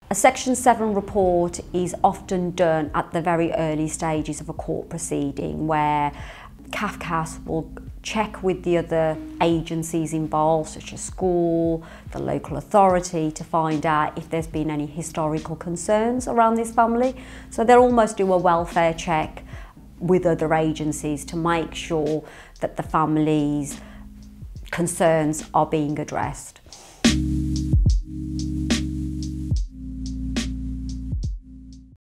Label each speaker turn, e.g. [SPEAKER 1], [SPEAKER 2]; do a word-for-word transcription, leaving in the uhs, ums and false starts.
[SPEAKER 1] A Section seven report is often done at the very early stages of a court proceeding, where cafcass will check with the other agencies involved, such as school, the local authority, to find out if there's been any historical concerns around this family. So they'll almost do a welfare check with other agencies to make sure that the family's concerns are being addressed.